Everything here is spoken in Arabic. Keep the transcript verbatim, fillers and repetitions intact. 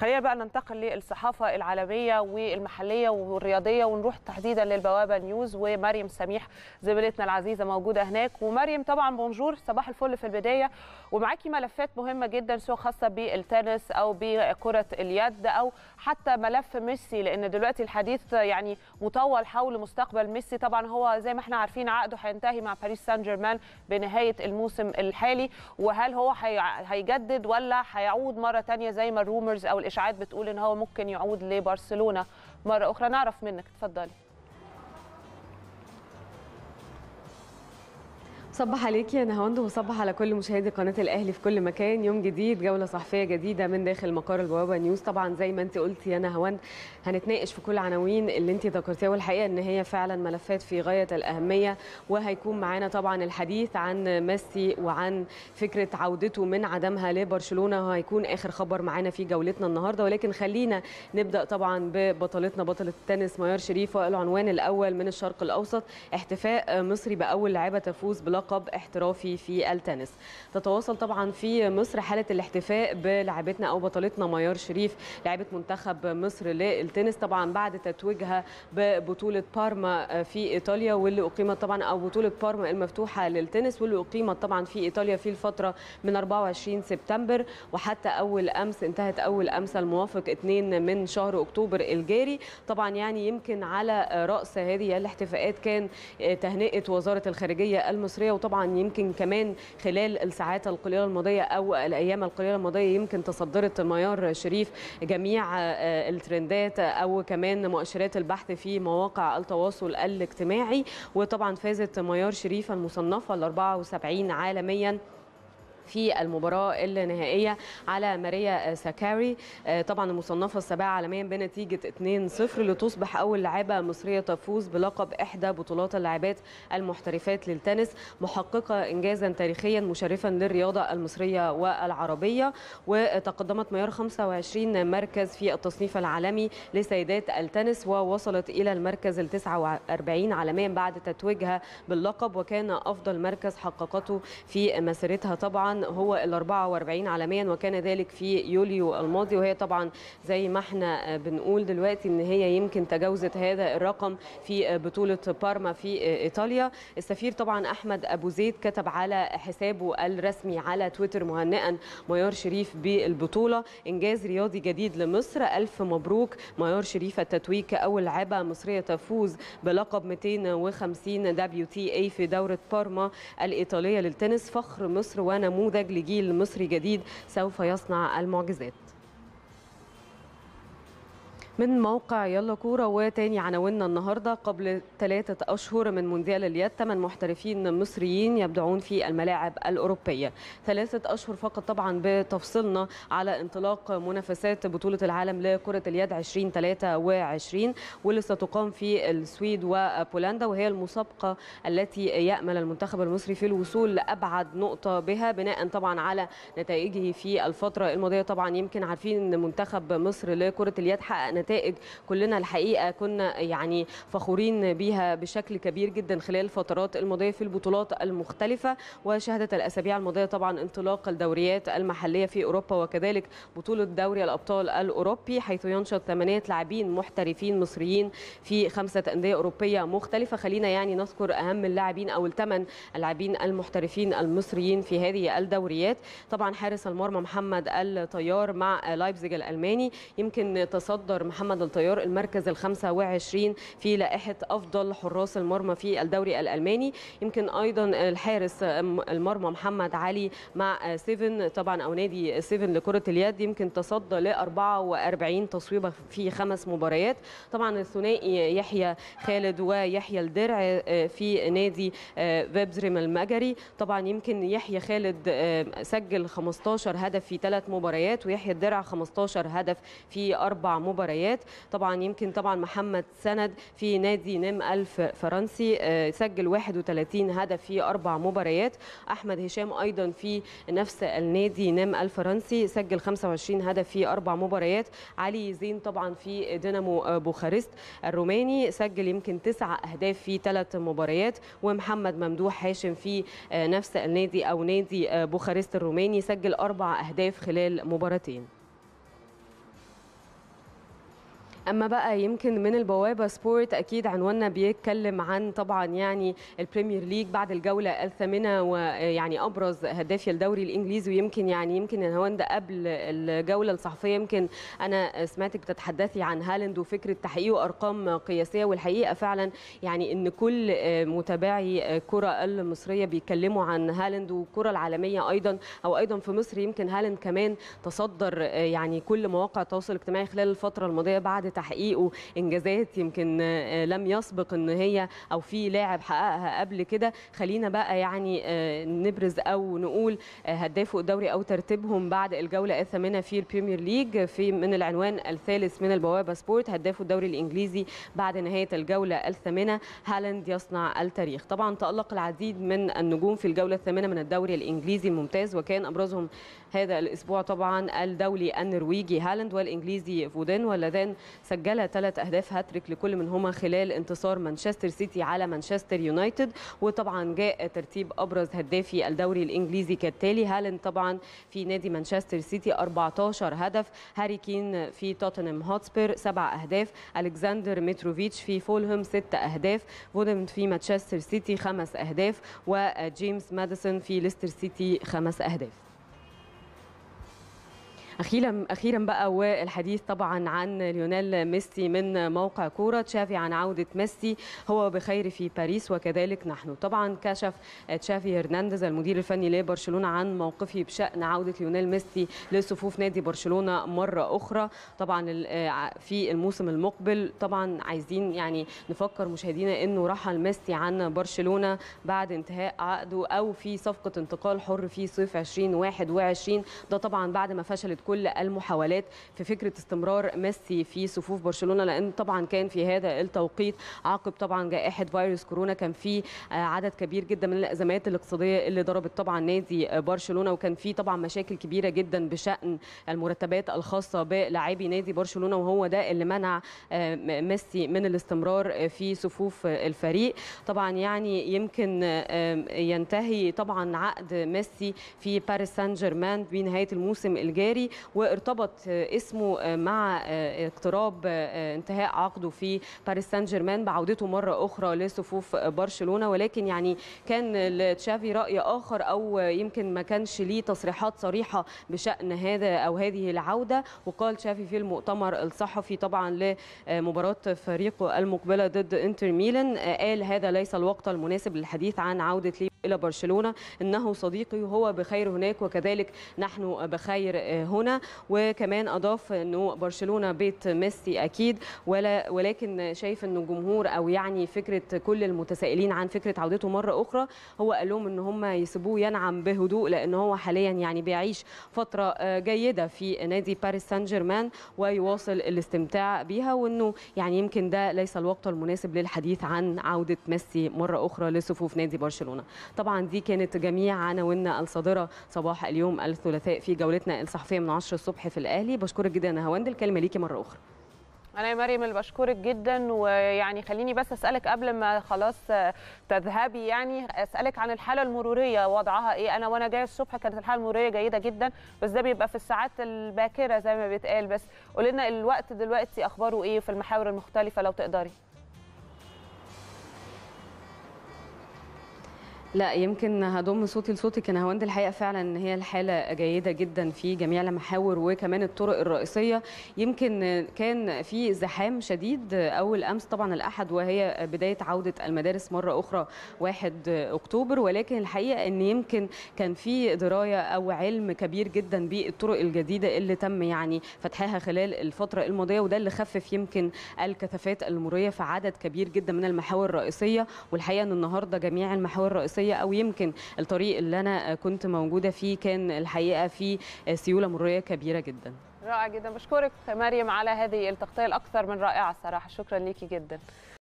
خلينا بقى ننتقل للصحافه العالميه والمحليه والرياضيه ونروح تحديدا للبوابه نيوز، ومريم سميح زميلتنا العزيزه موجوده هناك. ومريم طبعا بونجور، صباح الفل في البدايه، ومعاكي ملفات مهمه جدا سواء خاصه بالتنس او بكره اليد او حتى ملف ميسي، لان دلوقتي الحديث يعني مطول حول مستقبل ميسي. طبعا هو زي ما احنا عارفين عقده هينتهي مع باريس سان جيرمان بنهايه الموسم الحالي، وهل هو هيجدد ولا هيعود مره ثانيه زي ما الرومرز او الاشاعات بتقول ان هو ممكن يعود لبرشلونه مره اخرى؟ نعرف منك، اتفضلي. صبح عليكي يا نهاوند، وصبح على كل مشاهدي قناه الاهلي في كل مكان. يوم جديد، جوله صحفيه جديده من داخل مقر البوابه نيوز. طبعا زي ما انت قلتي يا نهاوند هنتناقش في كل العناوين اللي انت ذكرتيها، والحقيقه ان هي فعلا ملفات في غايه الاهميه. وهيكون معانا طبعا الحديث عن ميسي وعن فكره عودته من عدمها لبرشلونه، وهيكون اخر خبر معانا في جولتنا النهارده. ولكن خلينا نبدا طبعا ببطلتنا بطله التنس ميار شريف، والعنوان الاول من الشرق الاوسط: احتفاء مصري باول لاعبه تفوز بلقب لقب احترافي في التنس. تتواصل طبعا في مصر حاله الاحتفاء بلاعبتنا او بطلتنا ميار شريف لاعبه منتخب مصر للتنس، طبعا بعد تتويجها ببطوله بارما في ايطاليا، واللي اقيمت طبعا او بطوله بارما المفتوحه للتنس، واللي اقيمت طبعا في ايطاليا في الفتره من أربعة وعشرين سبتمبر وحتى اول امس، انتهت اول امس الموافق اثنين من شهر اكتوبر الجاري. طبعا يعني يمكن على راس هذه الاحتفاءات كان تهنئه وزاره الخارجيه المصريه، وطبعا يمكن كمان خلال الساعات القليله الماضيه او الايام القليله الماضيه يمكن تصدرت ميار شريف جميع الترندات او كمان مؤشرات البحث في مواقع التواصل الاجتماعي. وطبعا فازت ميار شريف المصنفه ال أربعة وسبعين عالميا في المباراة النهائية على ماريا ساكاري، طبعا المصنفة السابعة عالميا بنتيجة اثنين صفر، لتصبح أول لاعبة مصرية تفوز بلقب إحدى بطولات اللاعبات المحترفات للتنس، محققة إنجازا تاريخيا مشرفا للرياضة المصرية والعربية. وتقدمت ميار خمسة وعشرين مركز في التصنيف العالمي لسيدات التنس، ووصلت إلى المركز التاسع والأربعين عالميا بعد تتويجها باللقب، وكان أفضل مركز حققته في مسيرتها طبعا هو ال أربعة وأربعين عالميا، وكان ذلك في يوليو الماضي. وهي طبعا زي ما احنا بنقول دلوقتي ان هي يمكن تجاوزت هذا الرقم في بطولة بارما في ايطاليا. السفير طبعا احمد ابو زيد كتب على حسابه الرسمي على تويتر مهنئا ميار شريف بالبطولة: انجاز رياضي جديد لمصر، الف مبروك ميار شريف التتويج كاول لاعبة مصرية تفوز بلقب مئتين وخمسين دبليو تي اي في دورة بارما الايطالية للتنس، فخر مصر ونموذج نموذج لجيل مصري جديد سوف يصنع المعجزات. من موقع يلا كورة وتاني عناويننا النهارده: قبل ثلاثة أشهر من مونديال اليد ثمان محترفين مصريين يبدعون في الملاعب الأوروبية. ثلاثة أشهر فقط طبعا بتفصلنا على انطلاق منافسات بطولة العالم لكرة اليد ألفين وثلاثة وعشرين، واللي ستقام في السويد وبولندا، وهي المسابقة التي يأمل المنتخب المصري في الوصول لأبعد نقطة بها بناء طبعا على نتائجه في الفترة الماضية. طبعا يمكن عارفين ان منتخب مصر لكرة اليد حقق نتائج كلنا الحقيقه كنا يعني فخورين بيها بشكل كبير جدا خلال الفترات الماضيه في البطولات المختلفه. وشهدت الاسابيع الماضيه طبعا انطلاق الدوريات المحليه في اوروبا، وكذلك بطوله دوري الابطال الاوروبي، حيث ينشط ثمانيه لاعبين محترفين مصريين في خمسه انديه اوروبيه مختلفه. خلينا يعني نذكر اهم اللاعبين او الثمان اللاعبين المحترفين المصريين في هذه الدوريات. طبعا حارس المرمى محمد الطيار مع لايبزيج الالماني، يمكن تصدر محمد الطيار المركز الخامس والعشرين في لائحة أفضل حراس المرمى في الدوري الألماني. يمكن أيضا الحارس المرمى محمد علي مع سيفن طبعا أو نادي سيفن لكرة اليد، يمكن تصدى ل أربعة وأربعين تصويبة في خمس مباريات. طبعا الثنائي يحيى خالد ويحيى الدرع في نادي فيبزريم المجري، طبعا يمكن يحيى خالد سجل خمستاشر هدف في ثلاث مباريات، ويحيى الدرع خمستاشر هدف في أربع مباريات. طبعا يمكن طبعا محمد سند في نادي نيم ألف فرنسي سجل واحد وثلاثين هدف في اربع مباريات. احمد هشام ايضا في نفس النادي نيم الفرنسي سجل خمسة وعشرين هدف في اربع مباريات. علي زين طبعا في دينامو بوخارست الروماني سجل يمكن تسع اهداف في ثلاث مباريات. ومحمد ممدوح هاشم في نفس النادي او نادي بوخارست الروماني سجل اربع اهداف خلال مباراتين. اما بقى يمكن من البوابه سبورت اكيد عنواننا بيتكلم عن طبعا يعني البريمير ليج بعد الجوله الثامنه، ويعني ابرز هدافي الدوري الانجليزي. ويمكن يعني يمكن يا هوند قبل الجوله الصحفيه يمكن انا سمعتك بتتحدثي عن هالاند وفكره تحقيقه ارقام قياسيه، والحقيقه فعلا يعني ان كل متابعي الكره المصريه بيتكلموا عن هالاند والكره العالميه ايضا، او ايضا في مصر يمكن هالاند كمان تصدر يعني كل مواقع التواصل الاجتماعي خلال الفتره الماضيه بعد تحقيقه انجازات يمكن لم يسبق ان هي او في لاعب حققها قبل كده. خلينا بقى يعني نبرز او نقول هدافوا الدوري او ترتيبهم بعد الجوله الثامنه في البريمير ليج في من العنوان الثالث من البوابه سبورت. هدافوا الدوري الانجليزي بعد نهايه الجوله الثامنه هالاند يصنع التاريخ. طبعا تألق العديد من النجوم في الجوله الثامنه من الدوري الانجليزي الممتاز، وكان ابرزهم هذا الاسبوع طبعا الدولي النرويجي هالاند والانجليزي فودين، واللذان سجل ثلاث اهداف هاتريك لكل منهما خلال انتصار مانشستر سيتي على مانشستر يونايتد. وطبعا جاء ترتيب ابرز هدافي الدوري الانجليزي كالتالي: هالاند طبعا في نادي مانشستر سيتي أربعة عشر هدف، هاري كين في توتنهام هوتسبير سبع اهداف، الكسندر متروفيتش في فولهام ست اهداف، فودن في مانشستر سيتي خمس اهداف، وجيمس ماديسون في ليستر سيتي خمس اهداف. اخيرا اخيرا بقى والحديث طبعا عن ليونيل ميسي من موقع كوره. تشافي عن عوده ميسي: هو بخير في باريس وكذلك نحن. طبعا كشف تشافي هرنانديز المدير الفني لبرشلونه عن موقفه بشان عوده ليونيل ميسي لصفوف نادي برشلونه مره اخرى طبعا في الموسم المقبل. طبعا عايزين يعني نفكر مشاهدينا انه رحل ميسي عن برشلونه بعد انتهاء عقده او في صفقه انتقال حر في صيف ألفين وواحد وعشرين، ده طبعا بعد ما فشلت كل المحاولات في فكره استمرار ميسي في صفوف برشلونه، لان طبعا كان في هذا التوقيت عقب طبعا جائحه فيروس كورونا كان في عدد كبير جدا من الازمات الاقتصاديه اللي ضربت طبعا نادي برشلونه، وكان في طبعا مشاكل كبيره جدا بشان المرتبات الخاصه بلاعبي نادي برشلونه، وهو ده اللي منع ميسي من الاستمرار في صفوف الفريق. طبعا يعني يمكن ينتهي طبعا عقد ميسي في باريس سان جيرمان بنهايه الموسم الجاري، وارتبط اسمه مع اقتراب انتهاء عقده في باريس سان جيرمان بعودته مره اخرى لصفوف برشلونه. ولكن يعني كان لتشافي راي اخر، او يمكن ما كانش ليه تصريحات صريحه بشان هذا او هذه العوده. وقال تشافي في المؤتمر الصحفي طبعا لمباراه فريقه المقبله ضد انتر ميلان، قال: هذا ليس الوقت المناسب للحديث عن عوده لي إلى برشلونة، إنه صديقي وهو بخير هناك وكذلك نحن بخير هنا. وكمان أضاف أنه برشلونة بيت ميسي أكيد، ولا ولكن شايف أنه الجمهور أو يعني فكرة كل المتسائلين عن فكرة عودته مرة أخرى، هو قال لهم أن هم يسيبوه ينعم بهدوء، لأنه هو حاليا يعني بيعيش فترة جيدة في نادي باريس سان جيرمان ويواصل الاستمتاع بها، وأنه يعني يمكن ده ليس الوقت المناسب للحديث عن عودة ميسي مرة أخرى لصفوف نادي برشلونة. طبعا دي كانت جميع عناويننا الصادرة صباح اليوم الثلاثاء في جولتنا الصحفية من عشرة الصبح في الأهلي. بشكرك جدا يا هوند، الكلمة ليكي مرة أخرى. أنا يا مريم اللي بشكرك جدا، ويعني خليني بس أسألك قبل ما خلاص تذهبي، يعني أسألك عن الحالة المرورية وضعها إيه؟ أنا وأنا جاية الصبح كانت الحالة المرورية جيدة جدا، بس ده بيبقى في الساعات الباكرة زي ما بيتقال. بس قولي لنا الوقت دلوقتي أخباره إيه في المحاور المختلفة لو تقدري. لا يمكن هضم صوتي لصوتك يا نهاوند، الحقيقه فعلا ان هي الحاله جيده جدا في جميع المحاور وكمان الطرق الرئيسيه. يمكن كان في زحام شديد اول امس طبعا الاحد وهي بدايه عوده المدارس مره اخرى واحد اكتوبر، ولكن الحقيقه ان يمكن كان في درايه او علم كبير جدا بالطرق الجديده اللي تم يعني فتحها خلال الفتره الماضيه، وده اللي خفف يمكن الكثافات المروريه في عدد كبير جدا من المحاور الرئيسيه. والحقيقه ان النهارده جميع المحاور الرئيسيه او يمكن الطريق اللي انا كنت موجوده فيه كان الحقيقه في سيوله مروريه كبيره جدا. رائع جدا، بشكرك مريم على هذه التغطيه الاكثر من رائعه الصراحه، شكرا ليكي جدا.